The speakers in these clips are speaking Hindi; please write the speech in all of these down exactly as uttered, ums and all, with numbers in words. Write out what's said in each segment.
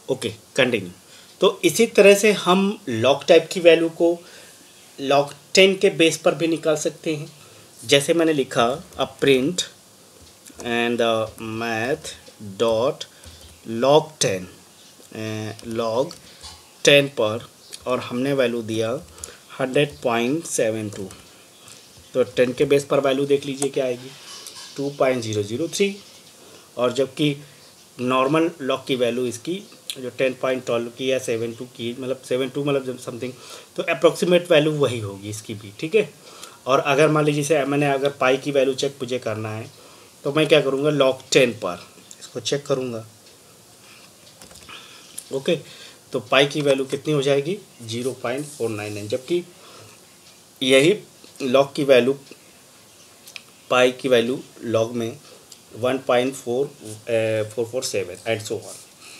Okay, continue. तो इसी तरह से हम लॉग टाइप की वैल्यू को लॉग टेन के बेस पर भी निकाल सकते हैं। जैसे मैंने लिखा uh print and math dot log ten log ten पर, और हमने वैल्यू दिया हंड्रेड पॉइंट सेवन टू। तो टेन के बेस पर वैल्यू देख लीजिए क्या आएगी, two point zero zero three. और जबकि नॉर्मल लॉग की वैल्यू इसकी जो टेन पॉइंट ट्वेल्व की या सेवन टू की, मतलब सेवन टू मतलब समथिंग, तो अप्रॉक्सीमेट वैल्यू वही होगी इसकी भी, ठीक है। और अगर मान लीजिए से मैंने अगर पाई की वैल्यू चेक मुझे करना है तो मैं क्या करूँगा, लॉग टेन पर इसको चेक करूँगा। ओके, तो पाई की वैल्यू कितनी हो जाएगी, zero point four nine nine, जबकि यही लॉग की वैल्यू, पाई की वैल्यू लॉग में one point four four four seven and so on.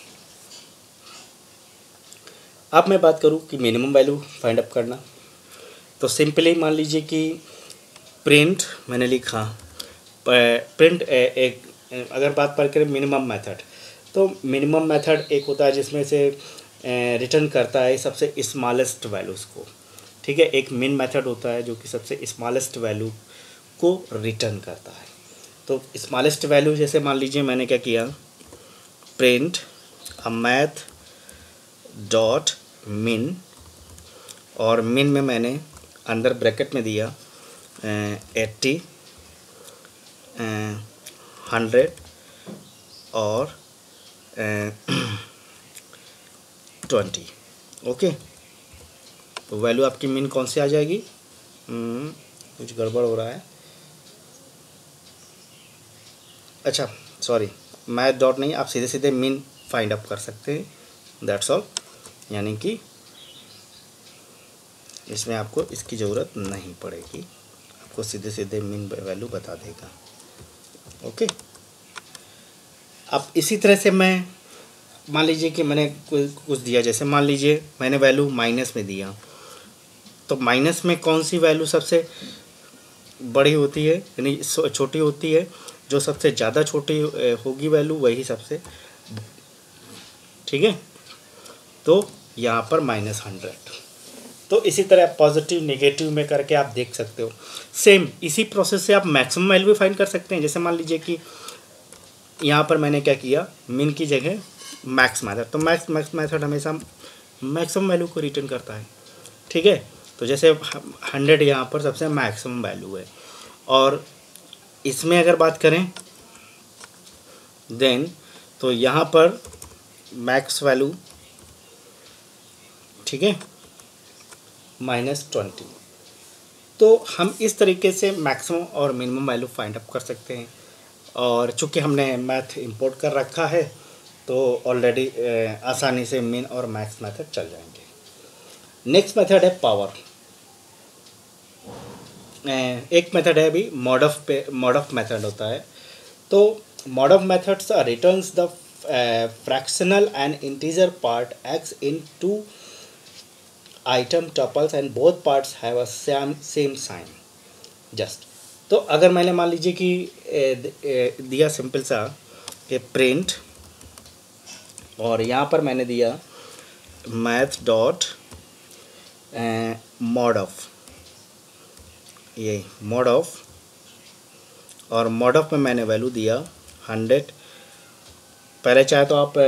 अब मैं बात करूं कि मिनिमम वैल्यू फाइंड अप करना, तो सिंपली मान लीजिए कि प्रिंट मैंने लिखा प्रिंट एक, अगर बात पर करें मिनिमम मेथड, तो मिनिमम मेथड एक होता है जिसमें से रिटर्न करता है सबसे स्मॉलेस्ट वैल्यूज़ को, ठीक है। एक मिन मेथड होता है जो कि सबसे स्मॉलेस्ट वैल्यू को रिटर्न करता है। तो स्मॉलेस्ट वैल्यू जैसे मान लीजिए मैंने क्या किया, प्रिंट अ मैथ डॉट मिन, और मिन में मैंने अंदर ब्रैकेट में दिया एट्टी, हंड्रेड और ट्वेंटी। ओके, तो वैल्यू आपकी मिन कौन सी आ जाएगी, hmm, कुछ गड़बड़ हो रहा है, अच्छा सॉरी, मैथ डॉट नहीं, आप सीधे सीधे मिन फाइंड अप कर सकते हैं, दैट्स ऑल। यानी कि इसमें आपको इसकी ज़रूरत नहीं पड़ेगी, आपको सीधे सीधे मिन वैल्यू बता देगा। ओके, अब इसी तरह से मैं मान लीजिए कि मैंने कुछ दिया, जैसे मान लीजिए मैंने वैल्यू माइनस में दिया, तो माइनस में कौन सी वैल्यू सबसे बड़ी होती है, यानी छोटी होती है, जो सबसे ज़्यादा छोटी होगी वैल्यू वही सबसे, ठीक है। तो यहाँ पर माइनस हंड्रेड। तो इसी तरह पॉजिटिव नेगेटिव में करके आप देख सकते हो। सेम इसी प्रोसेस से आप मैक्सिमम वैल्यू भी फाइंड कर सकते हैं। जैसे मान लीजिए कि यहाँ पर मैंने क्या किया, मिन की जगह मैक्स मेथड, तो मैक्स मैक्स मेथड हमेशा मैक्सिमम वैल्यू को रिटर्न करता है, ठीक है। तो जैसे हंड्रेड यहाँ पर सबसे मैक्सिमम वैल्यू है, और इसमें अगर बात करें देन, तो यहाँ पर मैक्स वैल्यू, ठीक है, माइनस ट्वेंटी। तो हम इस तरीके से मैक्सिमम और मिनिमम वैल्यू फाइंड अप कर सकते हैं। और चूँकि हमने मैथ इंपोर्ट कर रखा है तो ऑलरेडी आसानी से मिन और मैक्स मेथड चल जाएंगे। नेक्स्ट मेथड है पावर। एक मेथड है अभी मॉड ऑफ पे मॉड ऑफ मेथड होता है। तो mod of methods returns the fractional and integer part x in two item tuples and both parts have a same same sign just. तो अगर मैंने मान लीजिए कि दिया सिंपल सा कि प्रिंट, और यहाँ पर मैंने दिया मैथ डॉट मॉड ऑफ, ये मॉड ऑफ, और मॉड ऑफ में मैंने वैल्यू दिया हंड्रेड, पहले चाहे तो आप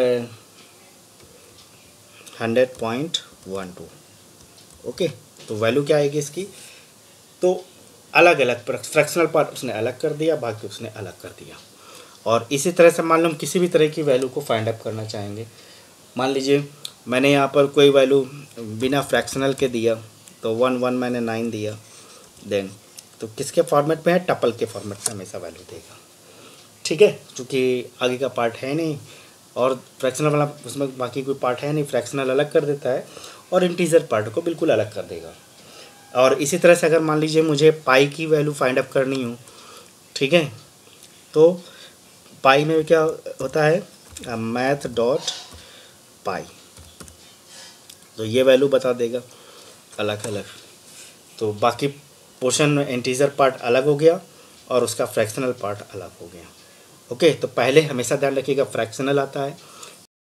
hundred point one two. Okay, तो वैल्यू क्या आएगी इसकी, तो अलग अलग फ्रैक्शनल पार्ट उसने अलग कर दिया, बाकी उसने अलग कर दिया। और इसी तरह से मान लो हम किसी भी तरह की वैल्यू को फाइंड अप करना चाहेंगे, मान लीजिए मैंने यहाँ पर कोई वैल्यू बिना फ्रैक्शनल के दिया, तो वन वन मैंने नाइन दिया, देन तो किसके फॉर्मेट में है, टपल के फॉर्मेट में हमेशा वैल्यू देगा, ठीक है। क्योंकि आगे का पार्ट है नहीं और फ्रैक्शनल वाला उसमें बाकी कोई पार्ट है नहीं, फ्रैक्शनल अलग कर देता है और इंटीजर पार्ट को बिल्कुल अलग कर देगा। और इसी तरह से अगर मान लीजिए मुझे पाई की वैल्यू फाइंड अप करनी हो, ठीक है, तो पाई में क्या होता है, मैथ डॉट पाई, तो ये वैल्यू बता देगा अलग अलग। तो बाकी पोर्शन में इंटीजर पार्ट अलग हो गया और उसका फ्रैक्शनल पार्ट अलग हो गया। ओके, तो पहले हमेशा ध्यान रखिएगा फ्रैक्शनल आता है